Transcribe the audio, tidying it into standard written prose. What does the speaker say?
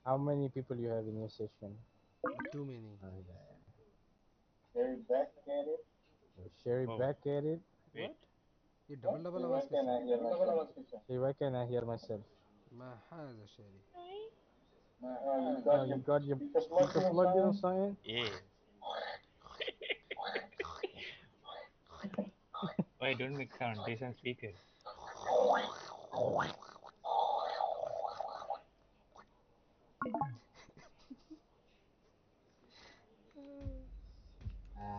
How many people you have in your session? Too many. Yeah. Sherry back at it. Sherry Oh, back at it. wait. What? ये What? Double double Why आवाज can't कैसे? I hear myself? Hey, why can't I hear myself? ما حاجة شيري. You Oh, got you your got your speaker plugged speaker in, plugged in or son? something? Yeah. Why don't make sound? This on speaker.